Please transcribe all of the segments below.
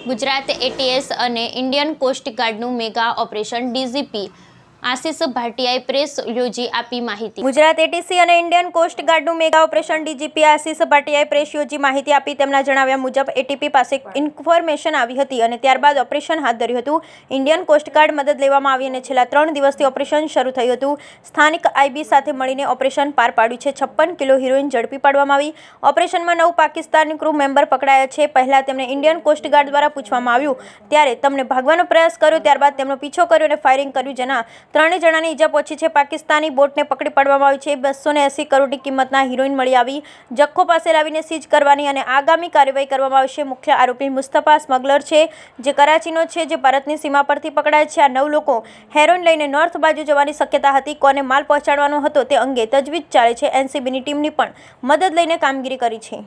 Gujarat ATS અને Indian coast ગાર્ડનું mega operation DGP Ashish ભાટિયાએ પ્રેસ યોજી આપી માહિતી। ગુજરાત એટીસી અને ઇન્ડિયન કોસ્ટ ગાર્ડનું મેગા ઓપરેશન ડીજીપી આશિષ ભાટિયાએ પ્રેસ યોજી માહિતી આપી। તેમના જણાવ્યા મુજબ એટીપી પાસે ઇન્ફોર્મેશન આવી હતી અને ત્યારબાદ ઓપરેશન હાથ ધર્યું હતું। ઇન્ડિયન કોસ્ટ ગાર્ડ મદદ લેવામાં આવી અને છેલ્લા 3 દિવસથી ઓપરેશન શરૂ થયું હતું। સ્થાનિક આઈબી સાથે મળીને ઓપરેશન પાર પાડ્યું છે। 56 કિલો હેરોઇન ઝડપી પાડવામાં આવી। ઓપરેશનમાં 9 પાકિસ્તાની ક્રૂ મેમ્બર પકડાયા છે। પહેલા તેમને ઇન્ડિયન કોસ્ટ ગાર્ડ દ્વારા પૂછવામાં આવ્યું ત્યારે તેમને ભાગવાનો પ્રયાસ કર્યો, ત્યારબાદ તેમનો પીછો કર્યો અને ફાયરિંગ કર્યું, જેના 3 જણાની ઈજા પહોંચી છે। પાકિસ્તાની બોટને પકડી પાડવામાં આવી છે। 280 કરોડની કિંમતના હિરોઈન મળી આવી। જખો પાસે લાવીને સીઝ કરવાની અને આગામી કાર્યવાહી કરવામાં આવશે। મુખ્ય આરોપી મુસ્તફા સ્મગલર છે, જે કરાચીનો છે, જે ભારતની સીમા પરથી પકડાય છે। આ 9 લોકો હેરોઈન લઈને નોર્થ બાજુ જવાની શક્યતા હતી। કોને માલ પહોંચાડવાનો હતો તે અંગે તજવીજ ચાલે છે। એનસીબીની ટીમની પણ મદદ લઈને કામગીરી કરી છે।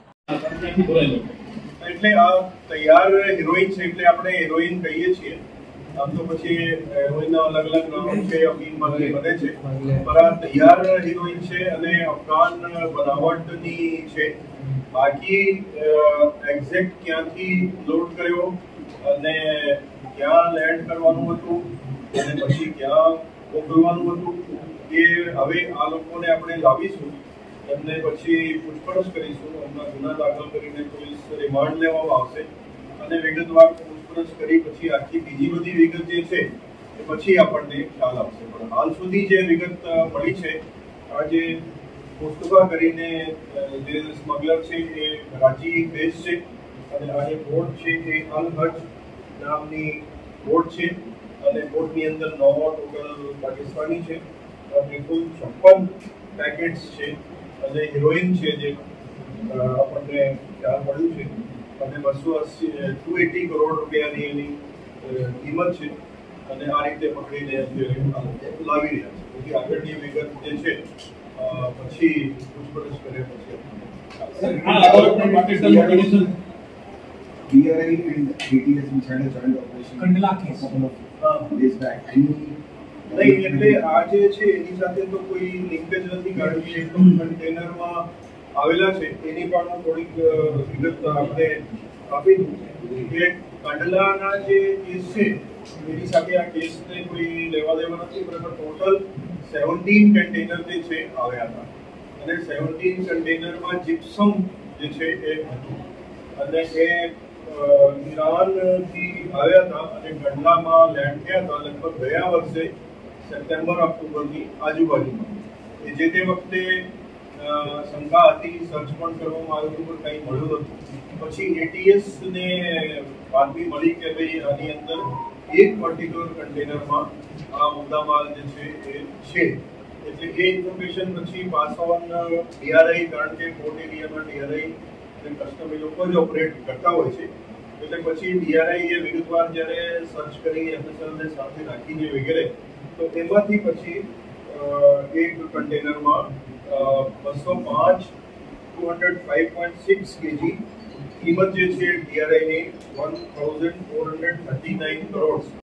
એટલે આ તૈયાર હિરોઈન છે એટલે આપણે હિરોઈન કહીએ છીએ। આમ તો પછી હિરોઈનના અલગ અલગ નામો છે, અફીણમાંથી બને છે, પણ આ તૈયાર હિરોઈન છે અને અફઘાન બનાવટની છે। બાકી એક્ઝેક્ટ ક્યાંથી લોડ કર્યો અને ક્યાં લેન્ડ કરવાનું હતું અને પછી ક્યાં મોકલવાનું હતું એ હવે આ લોકોને આપણે લાવીશું, એમને પછી પૂછપરછ કરીશું। એમના ગુના દાખલ કરીને પોલીસ રિમાન્ડ લેવામાં આવશે અને વિગતવાર પૂછપરછ કરી પછી આખી બીજી બધી વિગત જે છે એ પછી આપણને ખ્યાલ આવશે। પણ હાલ સુધી જે વિગત મળી છે, આ જે મુસ્તફા કરીને જે સ્મગલર છે એ કરાચી બેઝ છે અને આ જે બોટ છે એ અલ હજ નામની બોટ છે અને બોટની અંદર 9 ટોટલ પાકિસ્તાની છે અને કુલ 56 પેકેટ્સ છે અને હિરોઈન છે જે આપણને ખ્યાલ મળ્યું છે અને 280 કરોડ રૂપિયાની એની કિંમત છે અને આ રીતે પકડીને લાવી રહ્યા છે। પછી આગળની વિગત જે છે પછી પૂછપરછ કરે પછી DRI and ATS which had a joint operation Kandla case days back. નહીં એટલે આ જે છે એની સાથે તો કોઈ લિંકેજ નથી, કારણ કે એક કન્ટેનરમાં આવેલા છે એની પણ થોડીક વિગત આપણે આપી દઉં કે કંડલાના જે કેસ છે એની સાથે આ કેસને કોઈ લેવા દેવા નથી, બરાબર। ટોટલ 17 કન્ટેનર જે છે આવ્યા હતા અને 17 કન્ટેનરમાં જીપ્સમ જે છે એ હતું અને એ ઈરાનથી આવ્યા હતા અને કંડલામાં લેન્ડ થયા હતા લગભગ ગયા વર્ષે સપ્ટેમ્બર-ઓક્ટોબરની આજુબાજુમાં। જે તે વખતે શંકા હતી, સર્ચ પણ કરવામાં આવ્યું હતું, પણ કંઈ મળ્યું નહોતું। પછી એટીએસને બાતમી મળી કે ભાઈ આની અંદર એક પર્ટિક્યુલર કન્ટેનરમાં આ મુદ્દામાલ જે છે એ છે, એટલે એ ઇન્ફોર્મેશન પછી પાસ ઓન ડીઆરઆઈ, કારણ કે પોર્ટ એરિયામાં ડીઆરઆઈ અને કસ્ટમ એ લોકો જ ઓપરેટ કરતા હોય છે, એટલે પછી ડીઆરઆઈ એ વિગતવાર જ્યારે સર્ચ કરી એફએસએલને સાથે રાખીને વગેરે, તો એમાંથી પછી એક કન્ટેનરમાં 205.6 kg કિંમત જે છે ડીઆરઆઈની 1439 કરોડ